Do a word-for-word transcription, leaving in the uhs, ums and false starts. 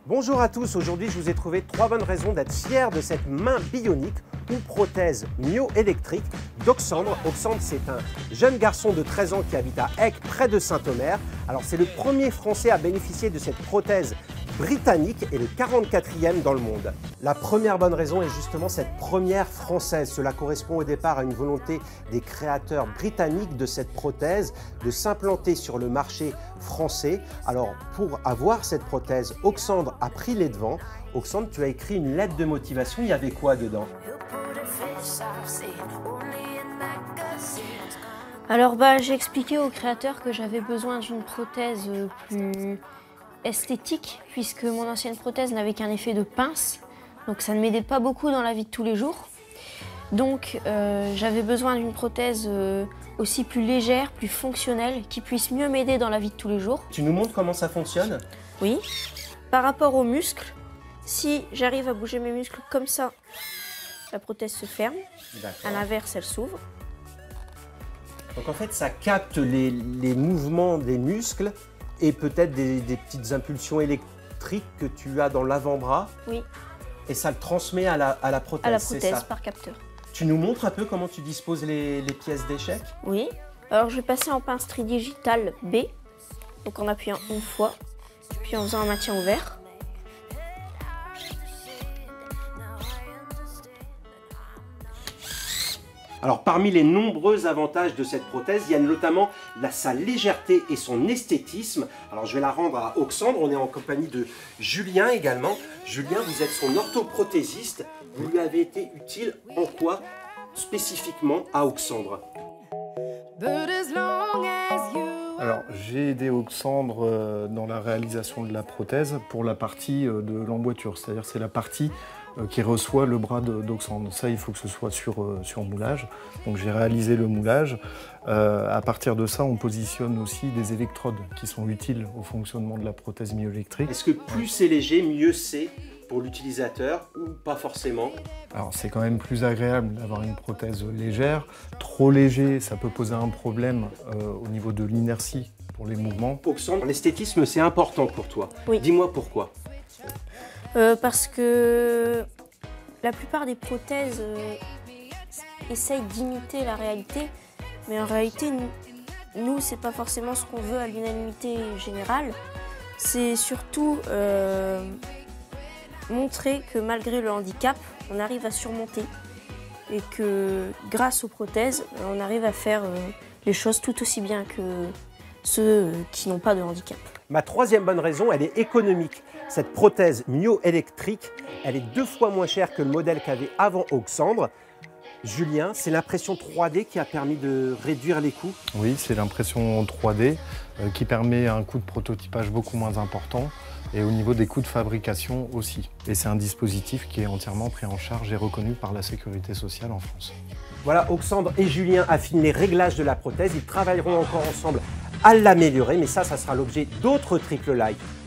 Bonjour à tous, aujourd'hui je vous ai trouvé trois bonnes raisons d'être fier de cette main bionique ou prothèse myo-électrique d'Oxandre. Oxandre, c'est un jeune garçon de treize ans qui habite à Aix, près de Saint-Omer. Alors c'est le premier Français à bénéficier de cette prothèse britannique et le quarante-quatrième dans le monde. La première bonne raison est justement cette première française. Cela correspond au départ à une volonté des créateurs britanniques de cette prothèse de s'implanter sur le marché français. Alors pour avoir cette prothèse, Oxandre a pris les devants. Oxandre, tu as écrit une lettre de motivation, il y avait quoi dedans? Alors bah, j'ai expliqué au créateur que j'avais besoin d'une prothèse plus esthétique puisque mon ancienne prothèse n'avait qu'un effet de pince, donc ça ne m'aidait pas beaucoup dans la vie de tous les jours. Donc euh, j'avais besoin d'une prothèse euh, aussi plus légère, plus fonctionnelle, qui puisse mieux m'aider dans la vie de tous les jours. Tu nous montres comment ça fonctionne? Oui. Par rapport aux muscles, si j'arrive à bouger mes muscles comme ça, la prothèse se ferme. À l'inverse, elle s'ouvre. Donc en fait, ça capte les, les mouvements des muscles et peut-être des, des petites impulsions électriques que tu as dans l'avant-bras. Oui. Et ça le transmet à la, à la prothèse. À la prothèse par capteur. Tu nous montres un peu comment tu disposes les, les pièces d'échecs? Oui. Alors je vais passer en pince tridigitale B, donc en appuyant une fois, puis en faisant un maintien ouvert. Alors parmi les nombreux avantages de cette prothèse, il y a notamment la, sa légèreté et son esthétisme. Alors je vais la rendre à Oxandre, on est en compagnie de Julien également. Julien, vous êtes son orthoprothésiste, vous lui avez été utile en quoi spécifiquement à Oxandre? Alors j'ai aidé Oxandre dans la réalisation de la prothèse pour la partie de l'emboîture, c'est-à-dire c'est la partie qui reçoit le bras d'Oxandre. Ça, il faut que ce soit sur, sur moulage. Donc j'ai réalisé le moulage. Euh, à partir de ça, on positionne aussi des électrodes qui sont utiles au fonctionnement de la prothèse myoélectrique. Est-ce que plus c'est léger, mieux c'est pour l'utilisateur ou pas forcément? Alors c'est quand même plus agréable d'avoir une prothèse légère. Trop léger, ça peut poser un problème euh, au niveau de l'inertie pour les mouvements. Oxandre, l'esthétisme c'est important pour toi. Oui. Dis-moi pourquoi. Euh, parce que la plupart des prothèses euh, essayent d'imiter la réalité, mais en réalité, nous, c'est pas forcément ce qu'on veut à l'unanimité générale. C'est surtout euh, montrer que malgré le handicap, on arrive à surmonter et que grâce aux prothèses, on arrive à faire euh, les choses tout aussi bien que ceux qui n'ont pas de handicap. Ma troisième bonne raison, elle est économique. Cette prothèse myo-électrique, elle est deux fois moins chère que le modèle qu'avait avant Oxandre. Julien, c'est l'impression trois D qui a permis de réduire les coûts? Oui, c'est l'impression trois D euh, qui permet un coût de prototypage beaucoup moins important et au niveau des coûts de fabrication aussi. Et c'est un dispositif qui est entièrement pris en charge et reconnu par la Sécurité sociale en France. Voilà, Oxandre et Julien affinent les réglages de la prothèse. Ils travailleront encore ensemble à l'améliorer, mais ça, ça sera l'objet d'autres triple live.